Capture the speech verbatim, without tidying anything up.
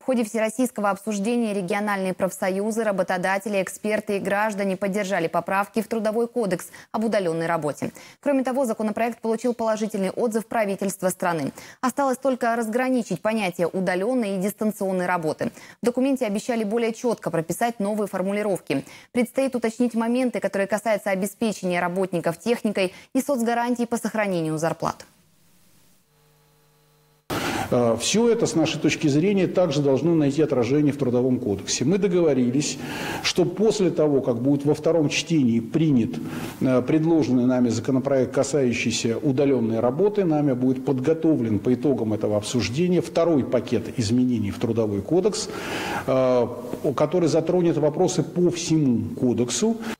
В ходе всероссийского обсуждения региональные профсоюзы, работодатели, эксперты и граждане поддержали поправки в Трудовой кодекс об удаленной работе. Кроме того, законопроект получил положительный отзыв правительства страны. Осталось только разграничить понятия удаленной и дистанционной работы. В документе обещали более четко прописать новые формулировки. Предстоит уточнить моменты, которые касаются обеспечения работников техникой и соцгарантий по сохранению зарплат. Все это, с нашей точки зрения, также должно найти отражение в Трудовом кодексе. Мы договорились, что после того, как будет во втором чтении принят предложенный нами законопроект, касающийся удаленной работы, нами будет подготовлен по итогам этого обсуждения второй пакет изменений в Трудовой кодекс, который затронет вопросы по всему кодексу